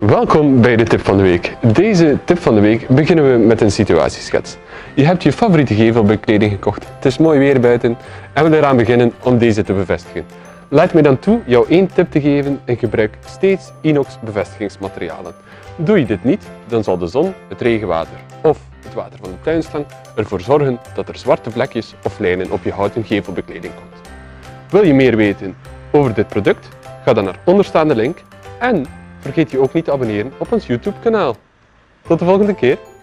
Welkom bij de tip van de week. Deze tip van de week beginnen we met een situatieschets. Je hebt je favoriete gevelbekleding gekocht, het is mooi weer buiten en we willen eraan beginnen om deze te bevestigen. Laat mij dan toe jou één tip te geven en gebruik steeds inox bevestigingsmaterialen. Doe je dit niet, dan zal de zon, het regenwater of het water van de tuinslang ervoor zorgen dat er zwarte vlekjes of lijnen op je houten gevelbekleding komt. Wil je meer weten over dit product? Ga dan naar onderstaande link en vergeet je ook niet te abonneren op ons YouTube kanaal. Tot de volgende keer!